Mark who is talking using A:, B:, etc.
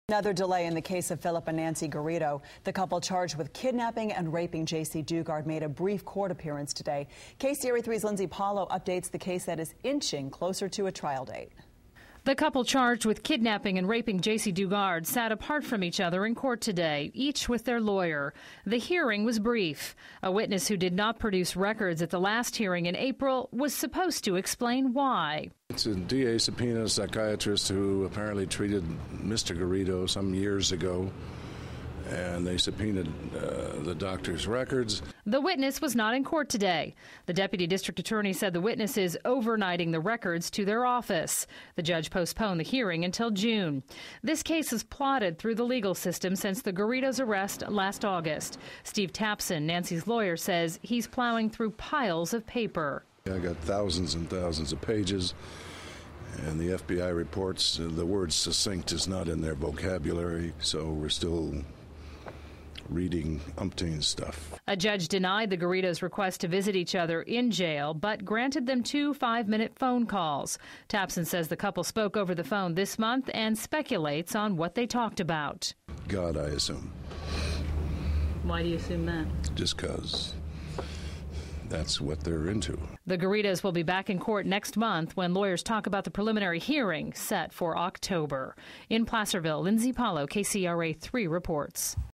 A: Another delay in the case of Phillip and Nancy Garrido. The couple charged with kidnapping and raping J.C. Dugard made a brief court appearance today. KCRA 3's Lindsay Paulo updates the case that is inching closer to a trial date.
B: The couple charged with kidnapping and raping J.C. Dugard sat apart from each other in court today, each with their lawyer. The hearing was brief. A witness who did not produce records at the last hearing in April was supposed to explain why.
C: It's a DA subpoena, a psychiatrist who apparently treated Mr. Garrido some years ago, and they subpoenaed the doctor's records.
B: The witness was not in court today. The deputy district attorney said the witness is overnighting the records to their office. The judge postponed the hearing until June. This case has plodded through the legal system since the Garridos' arrest last August. Steve Tapson, Nancy's lawyer, says he's plowing through piles of paper.
C: I got thousands and thousands of pages, and the FBI reports the word succinct is not in their vocabulary, so we're still reading umpteen stuff.
B: A judge denied the Garridos' request to visit each other in jail, but granted them 2 5-minute phone calls. Tapson says the couple spoke over the phone this month and speculates on what they talked about.
C: God, I assume.
B: Why do you assume that?
C: Just because that's what they're into.
B: The Garridos will be back in court next month when lawyers talk about the preliminary hearing set for October. In Placerville, Lindsay Paulo, KCRA 3 reports.